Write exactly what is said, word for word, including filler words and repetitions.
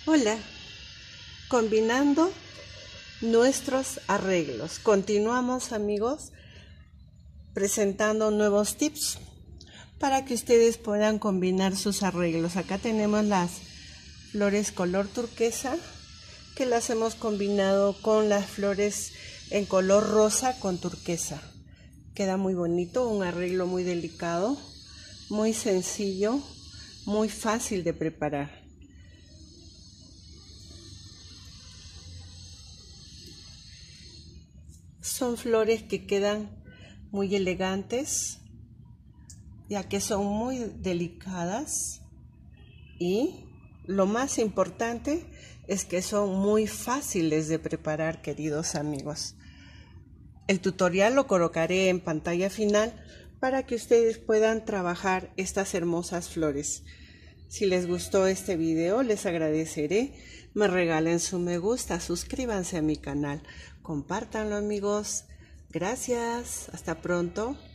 Hola, combinando nuestros arreglos. Continuamos, amigos, presentando nuevos tips para que ustedes puedan combinar sus arreglos. Acá tenemos las flores color turquesa que las hemos combinado con las flores en color rosa con turquesa. Queda muy bonito, un arreglo muy delicado, muy sencillo, muy fácil de preparar. Son flores que quedan muy elegantes, ya que son muy delicadas, y lo más importante es que son muy fáciles de preparar, queridos amigos. El tutorial lo colocaré en pantalla final para que ustedes puedan trabajar estas hermosas flores. Si les gustó este video, les agradeceré. Me regalen su me gusta, suscríbanse a mi canal, compártanlo, amigos. Gracias, hasta pronto.